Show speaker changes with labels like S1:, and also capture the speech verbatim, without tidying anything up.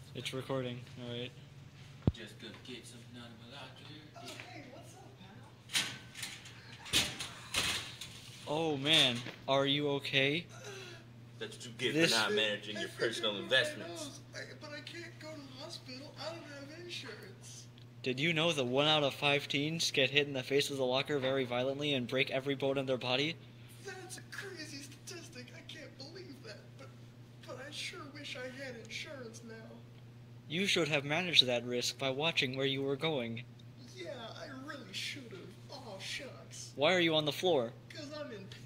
S1: It's recording, alright.
S2: Just gonna get some none out here.
S3: Oh, hey, what's up, pal?
S1: Oh man, are you okay?
S2: That's what you get
S1: This-
S2: for not managing your personal investments.
S3: I, but I can't go to the hospital. I don't have insurance.
S1: Did you know that one out of five teens get hit in the face with a locker very violently and break every bone in their body?
S3: That's a crazy statistic. I can't believe that. But, but I sure wish I had insurance now.
S1: You should have managed that risk by watching where you were going.
S3: Yeah, I really should have. Oh, shucks.
S1: Why are you on the floor?
S3: Because I'm in